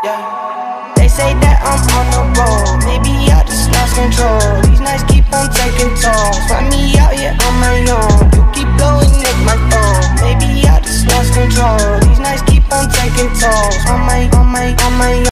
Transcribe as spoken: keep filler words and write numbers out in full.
Yeah. They say that I'm on the road, maybe I just lost control. These nights keep on taking tolls. Find me out here on my own. You keep blowing up my phone, maybe I just lost control. These nights keep on taking tolls. On my, on my, on my own.